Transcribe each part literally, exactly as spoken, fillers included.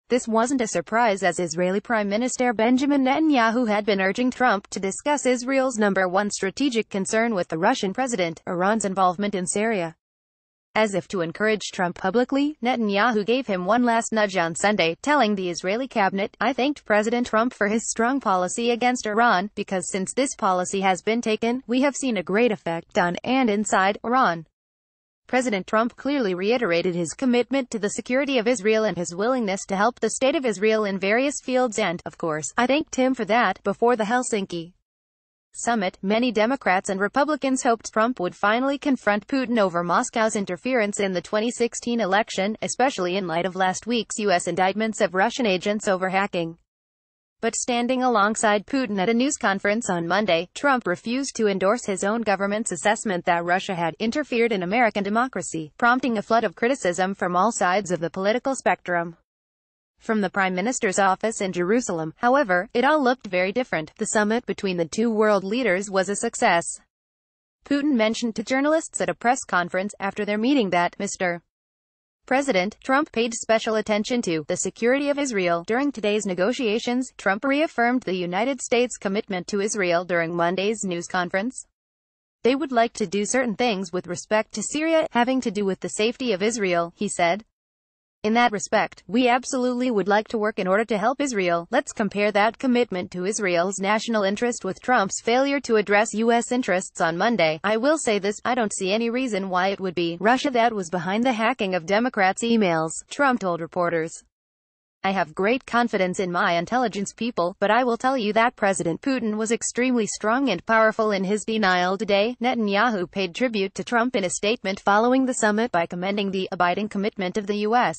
This wasn't a surprise, as Israeli Prime Minister Benjamin Netanyahu had been urging Trump to discuss Israel's number one strategic concern with the Russian president, Iran's involvement in Syria. As if to encourage Trump publicly, Netanyahu gave him one last nudge on Sunday, telling the Israeli cabinet, "I thanked President Trump for his strong policy against Iran, because since this policy has been taken, we have seen a great effect on and inside Iran." President Trump clearly reiterated his commitment to the security of Israel and his willingness to help the State of Israel in various fields, and, of course, I thanked him for that. Before the Helsinki summit, many Democrats and Republicans hoped Trump would finally confront Putin over Moscow's interference in the twenty sixteen election, especially in light of last week's U S indictments of Russian agents over hacking. But standing alongside Putin at a news conference on Monday, Trump refused to endorse his own government's assessment that Russia had interfered in American democracy, prompting a flood of criticism from all sides of the political spectrum. From the Prime Minister's office in Jerusalem, however, it all looked very different. The summit between the two world leaders was a success. Putin mentioned to journalists at a press conference after their meeting that, Mister President Trump paid special attention to the security of Israel. During today's negotiations, Trump reaffirmed the United States' commitment to Israel during Monday's news conference. They would like to do certain things with respect to Syria, having to do with the safety of Israel, he said. In that respect, we absolutely would like to work in order to help Israel. Let's compare that commitment to Israel's national interest with Trump's failure to address U S interests on Monday. I will say this, I don't see any reason why it would be Russia that was behind the hacking of Democrats' emails, Trump told reporters. I have great confidence in my intelligence people, but I will tell you that President Putin was extremely strong and powerful in his denial today. Netanyahu paid tribute to Trump in a statement following the summit by commending the abiding commitment of the U S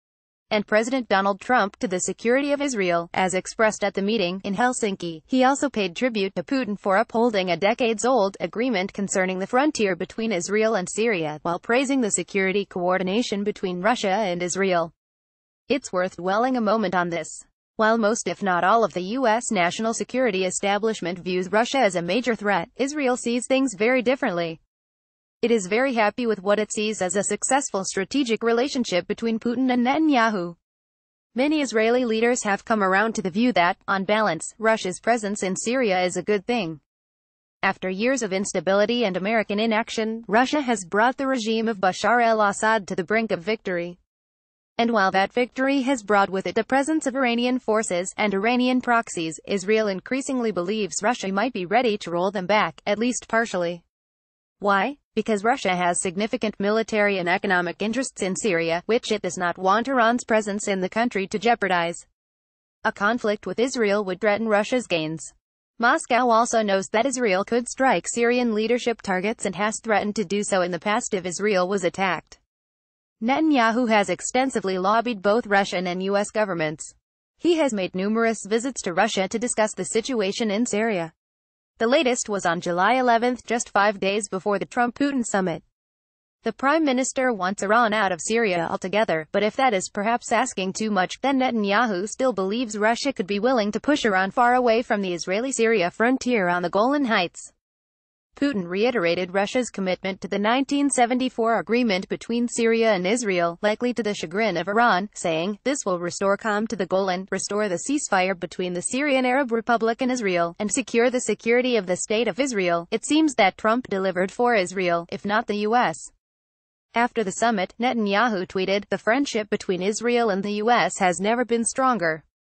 and President Donald Trump to the security of Israel, as expressed at the meeting in Helsinki. He also paid tribute to Putin for upholding a decades-old agreement concerning the frontier between Israel and Syria, while praising the security coordination between Russia and Israel. It's worth dwelling a moment on this. While most if not all of the U S national security establishment views Russia as a major threat, Israel sees things very differently. It is very happy with what it sees as a successful strategic relationship between Putin and Netanyahu. Many Israeli leaders have come around to the view that, on balance, Russia's presence in Syria is a good thing. After years of instability and American inaction, Russia has brought the regime of Bashar al-Assad to the brink of victory. And while that victory has brought with it the presence of Iranian forces and Iranian proxies, Israel increasingly believes Russia might be ready to roll them back, at least partially. Why? Because Russia has significant military and economic interests in Syria, which it does not want Iran's presence in the country to jeopardize. A conflict with Israel would threaten Russia's gains. Moscow also knows that Israel could strike Syrian leadership targets and has threatened to do so in the past if Israel was attacked. Netanyahu has extensively lobbied both Russian and U S governments. He has made numerous visits to Russia to discuss the situation in Syria. The latest was on July eleventh, just five days before the Trump-Putin summit. The Prime Minister wants Iran out of Syria altogether, but if that is perhaps asking too much, then Netanyahu still believes Russia could be willing to push Iran far away from the Israeli-Syria frontier on the Golan Heights. Putin reiterated Russia's commitment to the nineteen seventy-four agreement between Syria and Israel, likely to the chagrin of Iran, saying, "This will restore calm to the Golan, restore the ceasefire between the Syrian Arab Republic and Israel, and secure the security of the State of Israel." It seems that Trump delivered for Israel, if not the U S After the summit, Netanyahu tweeted, "The friendship between Israel and the U S has never been stronger."